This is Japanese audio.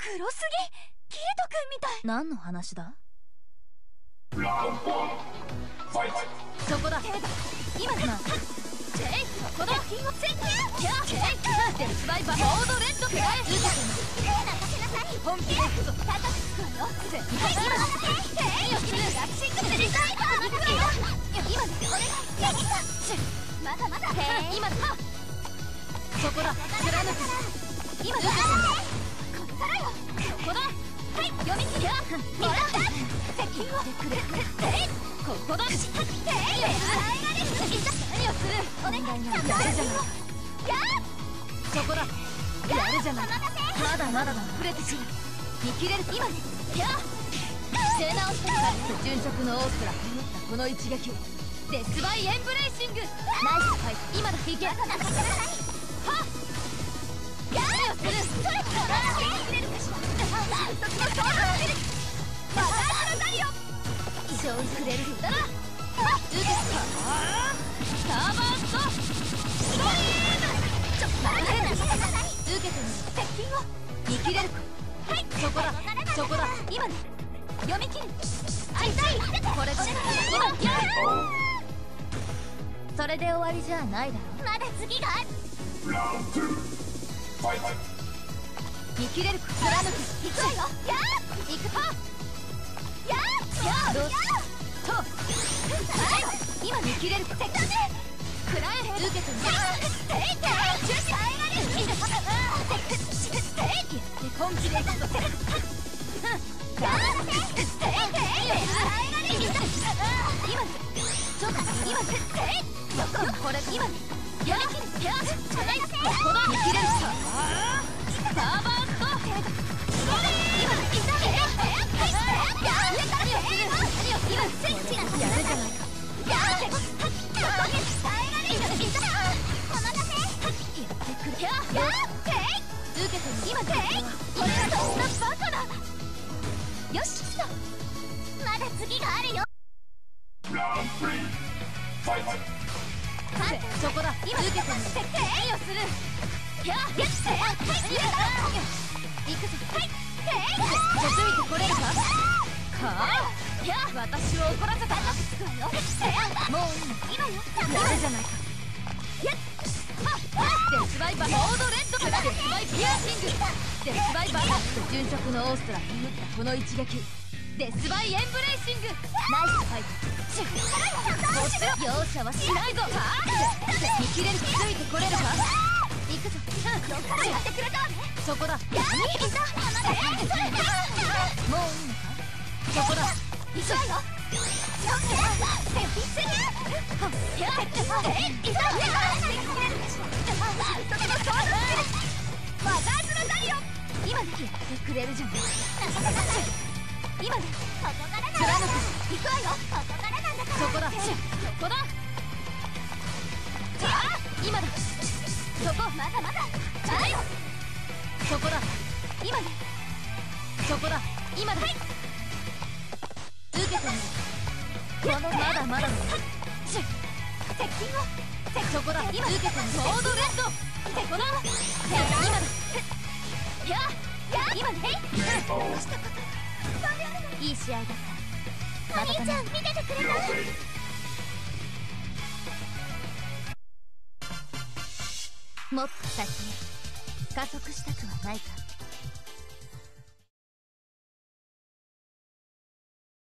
黒すぎ。キリト君みたい。 何の話だ？ そこだ。 今だ。チェイ、ここだ。センキュー。キャー、チェイ、デスバイバー、モードレッドくらえ。任せなさい。本気で高くつくわよ。センキュー。今だ。チェイ、よする。ラッシングスリー。行くわよ。今だ。お願い。まだまだ。今だ。そこだ。貫く。今だ。こっからよ。そこだ。はい、読み切り。もらった。接近をくれ。ここだ。耐えられる。何をする。お願い。やるじゃない。そこだ。やるじゃない。まだまだだ。触れてしまう。見切れる。今ね。やあ。正直してかつて殉職のオーストラ放ったこの一撃。デスバイエンブレイシング。ナイスファイト。今だ。いけ。はっ。やるよする。それから見切れるかしら。その衝動を見る。バカーズのダリオ。勝利くれるだな。受けた。スターバーストストリーム。ちょっと受けてみる。接近を見切れるか。はい、そこだ。そこだ。今ね。読み切る。あいたい。これこれ。今やる。 それで終わりじゃないだろ。 まだ次がある。見切れるか。貫く。行くわよ。やー。行くと。やー。やー。どうしと。今見切れるか。せっかく。くらえ。受けてみる。中止。耐えられる。本気でいくぞ。やー。これ今ね。やりきる。やー。ここだ。見切れるか。スターバースト。今ね。いた。今スイッチがやるじゃないか。やー。耐えられる。お待たせ。やってくれ。やー。受けてみ。今これはそんなバカな。よし。まだ次があるよ。そこだ。今受けてみる。設定をする。やっはい、行くぞ。はい、ついてこれるか。や私を怒らせた。もう今よ。やるじゃないか。デスバイバーモードレッド。デスバイピアーシング。デスバイバー殉職のオーストラに打ったこの一撃。デスバイエンブレイシング。ナイスファイト。容赦はしないぞ。見切れる。ついてこれるか。行くぞ。やってくれた。そこだ。もういいのか。そこだ。行くわよ。今だけやってくれるじゃん。今だ。ここからだ。貫く。行くわよ。ここからなんだから。そこだ。そこだ。今だ。そこ。まだまだ。はい。そこだ。今だ。そこだ。今だ。はい。受けてみる。このまだまだ。接近を。そこだ。今受けてみる。モードレッド。そこだ。今だ。や今ね。いい試合だった。お兄ちゃん見ててくれた。もっと先へ加速したくはないか。